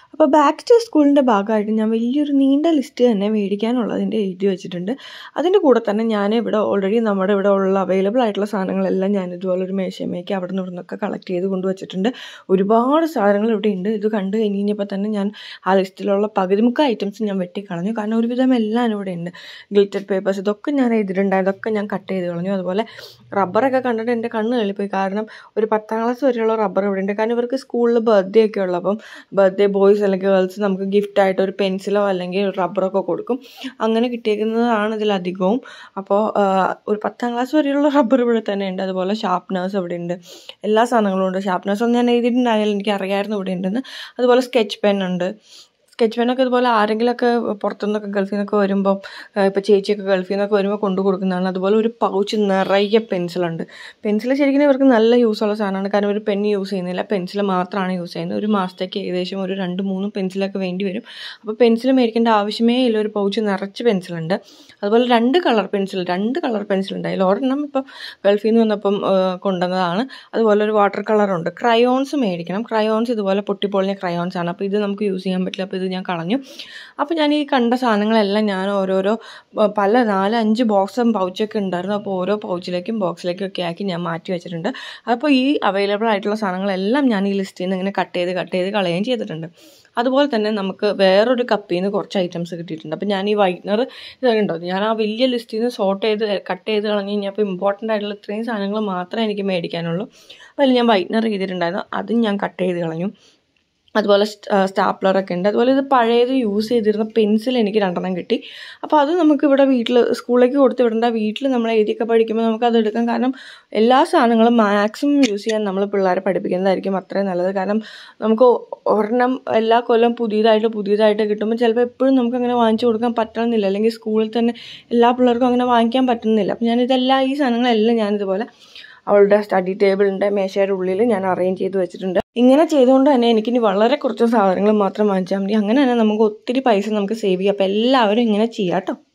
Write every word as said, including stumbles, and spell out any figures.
അപ്പോൾ back to സ്കൂളിൻ്റെ ഭാഗമായിട്ട് ഞാൻ വലിയൊരു നീണ്ട ലിസ്റ്റ് തന്നെ മേടിക്കാനുള്ളതിൻ്റെ എഴുതി വെച്ചിട്ടുണ്ട്. അതിൻ്റെ കൂടെ തന്നെ ഞാൻ ഇവിടെ ഓൾറെഡി നമ്മുടെ ഇവിടെ ഉള്ള അവൈലബിൾ ആയിട്ടുള്ള സാധനങ്ങളെല്ലാം ഞാൻ ഇതുപോലെ ഒരു മേശമേക്ക് അവിടെ നിന്ന് ഇവിടെ നിന്നൊക്കെ കളക്ട് ചെയ്ത് കൊണ്ടുവച്ചിട്ടുണ്ട്. ഒരുപാട് സാധനങ്ങൾ ഇവിടെ ഉണ്ട്. ഇത് കണ്ടു കഴിഞ്ഞ് കഴിഞ്ഞപ്പോൾ തന്നെ ഞാൻ ആ ലിസ്റ്റിലുള്ള പകുതിമുക്ക ഐറ്റംസ് ഞാൻ വെട്ടിക്കളഞ്ഞു. കാരണം ഒരുവിധം എല്ലാം ഇവിടെ ഉണ്ട്. ഗ്ലിറ്റർ പേപ്പേഴ്സ് ഇതൊക്കെ ഞാൻ എഴുതിയിട്ടുണ്ടായത് ഇതൊക്കെ ഞാൻ കട്ട് ചെയ്ത് കളഞ്ഞു. അതുപോലെ റബ്ബറൊക്കെ കണ്ടിട്ട് എൻ്റെ കണ്ണ് തള്ളിപ്പോയി. കാരണം ഒരു പത്താം ക്ലാസ് വരെയുള്ള റബ്ബർ ഇവിടെ ഉണ്ട്. കാരണം ഇവർക്ക് സ്കൂളിൽ ബർത്ത്ഡേ ഒക്കെ ഉള്ളൂ. അപ്പം ബർത്ത്ഡേ ബോയ്സ് അല്ലെങ്കിൽ ഗേൾസ് നമുക്ക് ഗിഫ്റ്റായിട്ട് ഒരു പെൻസിലോ അല്ലെങ്കിൽ റബ്ബറൊക്കെ കൊടുക്കും. അങ്ങനെ കിട്ടിയേക്കുന്നതാണ് ഇതിലധികവും. അപ്പോൾ ഒരു പത്താം ക്ലാസ് വരെയുള്ള റബ്ബർ ഇവിടെ തന്നെ ഉണ്ട്. അതുപോലെ ഷാർപ്നേഴ്സ് ഇവിടെ ഉണ്ട്. എല്ലാ സാധനങ്ങളും ഉണ്ട്. ഷാർപ്നേഴ്സൊന്നും ഞാൻ എഴുതിയിട്ടുണ്ടായാലും എനിക്ക് അറിയാമായിരുന്നു ഇവിടെ ഉണ്ടെന്ന്. അതുപോലെ സ്കെച്ച് പെൻ ഉണ്ട്. സ്കെച്ച് പെന്നൊക്കെ ഇതുപോലെ ആരെങ്കിലുമൊക്കെ പുറത്തുനിന്നൊക്കെ ഗൾഫിൽ നിന്നൊക്കെ വരുമ്പം ഇപ്പോൾ ചേച്ചിയൊക്കെ ഗൾഫിൽ നിന്നൊക്കെ വരുമ്പോൾ കൊണ്ടു കൊടുക്കുന്നതാണ്. അതുപോലെ ഒരു പൗച്ച് നിറയെ പെൻസിലുണ്ട്. പെൻസിൽ ശരിക്കും ഇവർക്ക് നല്ല യൂസുള്ള സാധനമാണ്. കാരണം ഒരു പെൻ യൂസ് ചെയ്യുന്നില്ല, പെൻസിൽ മാത്രമാണ് യൂസ് ചെയ്യുന്നത്. ഒരു മാസത്തേക്ക് ഏകദേശം ഒരു രണ്ട് മൂന്ന് പെൻസിലൊക്കെ വേണ്ടി വരും. അപ്പോൾ പെൻസിൽ മേടിക്കേണ്ട ആവശ്യമേ ഇല്ല. ഒരു പൗച്ച് നിറച്ച് പെൻസിലുണ്ട്. അതുപോലെ രണ്ട് കളർ പെൻസിൽ രണ്ട് കളർ പെൻസിലുണ്ട്. അതിൽ ഒരെണ്ണം ഇപ്പം ഗൾഫിൽ നിന്ന് വന്നപ്പം കൊണ്ടുവന്നതാണ്. അതുപോലെ ഒരു വാട്ടർ കളറുണ്ട്. ക്രയോൺസ് മേടിക്കണം. ക്രയോൺസ് ഇതുപോലെ പൊട്ടിപ്പൊളിഞ്ഞ ക്രയോൺസ് ആണ്. അപ്പോൾ ഇത് നമുക്ക് യൂസ് ചെയ്യാൻ പറ്റില്ല. അപ്പോൾ ഇത് ഞാൻ കളഞ്ഞു. അപ്പോൾ ഞാൻ ഈ കണ്ട സാധനങ്ങളെല്ലാം ഞാൻ ഓരോരോ പല നാല് അഞ്ച് ബോക്സും പൗച്ചൊക്കെ ഉണ്ടായിരുന്നു. അപ്പോൾ ഓരോ പൗച്ചിലേക്കും ബോക്സിലേക്കും ഒക്കെ ആക്കി ഞാൻ മാറ്റി വെച്ചിട്ടുണ്ട്. അപ്പോൾ ഈ അവൈലബിൾ ആയിട്ടുള്ള സാധനങ്ങളെല്ലാം ഞാൻ ഈ ലിസ്റ്റിൽ നിന്ന് ഇങ്ങനെ കട്ട് ചെയ്ത് കട്ട് ചെയ്ത് കളയുകയും ചെയ്തിട്ടുണ്ട്. അതുപോലെ തന്നെ നമുക്ക് വേറൊരു കപ്പിൽ നിന്ന് കുറച്ച് ഐറ്റംസ് കിട്ടിയിട്ടുണ്ട്. അപ്പോൾ ഞാൻ ഈ വൈറ്റ്നർ ഇതൊക്കെ ഉണ്ടോ ഞാൻ ആ വലിയ ലിസ്റ്റിൽ നിന്ന് സോർട്ട് ചെയ്ത് കട്ട് ചെയ്ത് കളഞ്ഞ് കഴിഞ്ഞാൽ അപ്പോൾ ഇമ്പോർട്ടൻ്റ് ആയിട്ടുള്ള ഇത്രയും സാധനങ്ങൾ മാത്രമേ എനിക്ക് മേടിക്കാനുള്ളൂ. അപ്പോൾ അതിൽ ഞാൻ വൈറ്റ്നർ ചെയ്തിട്ടുണ്ടായിരുന്നു. അതും ഞാൻ കട്ട് ചെയ്ത് കളഞ്ഞു. അതുപോലെ സ്റ്റാപ്ലറൊക്കെ ഉണ്ട്. അതുപോലെ ഇത് പഴയത് യൂസ് ചെയ്തിരുന്ന പെൻസിൽ എനിക്ക് രണ്ടെണ്ണം കിട്ടി. അപ്പോൾ അത് നമുക്ക് ഇവിടെ വീട്ടിൽ സ്കൂളിലേക്ക് കൊടുത്ത് വിടേണ്ട. വീട്ടിൽ നമ്മൾ എഴുതിയൊക്കെ പഠിക്കുമ്പോൾ നമുക്ക് അത് എടുക്കാം. കാരണം എല്ലാ സാധനങ്ങളും മാക്സിമം യൂസ് ചെയ്യാൻ നമ്മൾ പിള്ളേരെ പഠിപ്പിക്കുന്നതായിരിക്കും അത്രയും നല്ലത്. കാരണം നമുക്ക് ഒരെണ്ണം എല്ലാ കൊല്ലം പുതിയതായിട്ട് പുതിയതായിട്ട് കിട്ടുമ്പോൾ ചിലപ്പോൾ എപ്പോഴും നമുക്ക് അങ്ങനെ വാങ്ങിച്ചു കൊടുക്കാൻ പറ്റണമെന്നില്ല. അല്ലെങ്കിൽ സ്കൂളിൽ തന്നെ എല്ലാ പിള്ളേർക്കും അങ്ങനെ വാങ്ങിക്കാൻ പറ്റുന്നില്ല. അപ്പോൾ ഞാനിതെല്ലാം ഈ സാധനങ്ങളെല്ലാം ഞാനിതുപോലെ അവളുടെ സ്റ്റഡി ടേബിളിൻ്റെ മേശയുടെ ഉള്ളിൽ ഞാൻ അറേഞ്ച് ചെയ്ത് വെച്ചിട്ടുണ്ട്. ഇങ്ങനെ ചെയ്തുകൊണ്ട് തന്നെ എനിക്കിനി വളരെ കുറച്ച് സാധനങ്ങൾ മാത്രം വാങ്ങിച്ചാൽ മതി. അങ്ങനെ തന്നെ നമുക്ക് ഒത്തിരി പൈസ നമുക്ക് സേവ് ചെയ്യാം. അപ്പോൾ എല്ലാവരും ഇങ്ങനെ ചെയ്യാം കേട്ടോ.